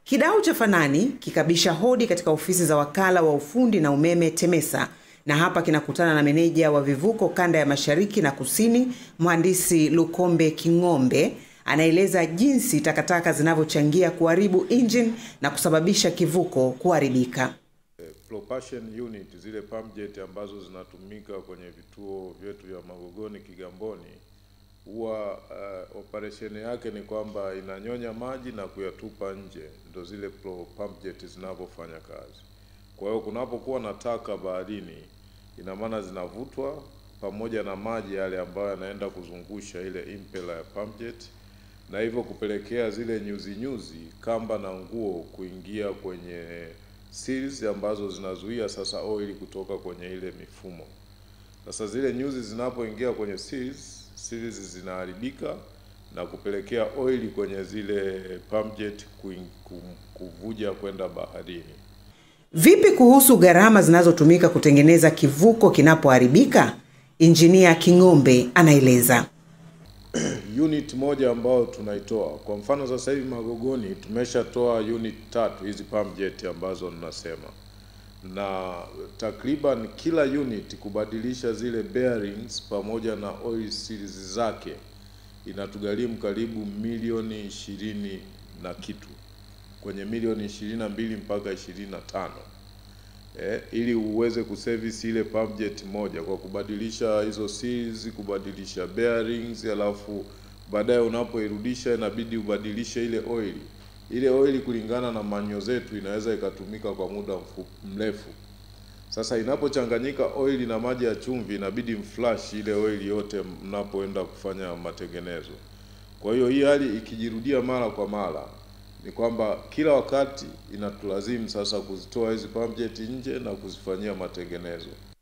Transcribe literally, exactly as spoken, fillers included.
Kidau cha fanani kikabisha hodi katika ofisi za wakala wa ufundi na umeme TEMESA, na hapa kinakutana na meneja wa vivuko kanda ya Mashariki na Kusini, mhandisi Lukombe King'ombe. Anaeleza jinsi takataka zinavyochangia kuharibu engine na kusababisha kivuko kuharibika. Propulsion unit, zile pump jet ambazo zinatumika kwenye vituo vyetu vya Magogoni, Kigamboni, huwa uh, operation yake ni kwamba inanyonya maji na kuyatupa nje. Ndio zile pump jet zinavyofanya kazi. Kwa hiyo kunapokuwa na taka baharini, ina maana zinavutwa pamoja na maji yale ambayo yanaenda kuzungusha ile impeller ya pump jet, na hivyo kupelekea zile nyuzi nyuzi, kamba na nguo kuingia kwenye seals ambazo zinazuia sasa oil kutoka kwenye ile mifumo. Sasa zile nyuzi zinapoingia kwenye seals, seals zinaharibika na kupelekea oil kwenye zile pump jet kuvuja kwenda baharini. Vipi kuhusu gharama zinazotumika kutengeneza kivuko kinapoharibika? Injinia King'ombe anaeleza. Unit moja ambao tunaitoa, kwa mfano sasa hivi Magogoni tumeshatoa unit tatu hizi pump jet ambazo ninasema, na takriban kila unit kubadilisha zile bearings pamoja na oil seals zake inatugharimu karibu milioni ishirini na kitu, kwenye milioni ishirini na mbili mpaka ishirini na tano. Eh, ili uweze kuservice ile pump jet moja kwa kubadilisha hizo seals, kubadilisha bearings, alafu baadaye unapoirudisha inabidi ubadilishe ile oil. Ile oil kulingana na manyo zetu inaweza ikatumika kwa muda mrefu. Sasa inapochanganyika oil na maji ya chumvi, inabidi mflash ile oil yote mnapoenda kufanya matengenezo. Kwa hiyo hii hali ikijirudia mara kwa mara, ni kwamba kila wakati inatulazimu sasa kuzitoa hizi pump jet nje na kuzifanyia matengenezo.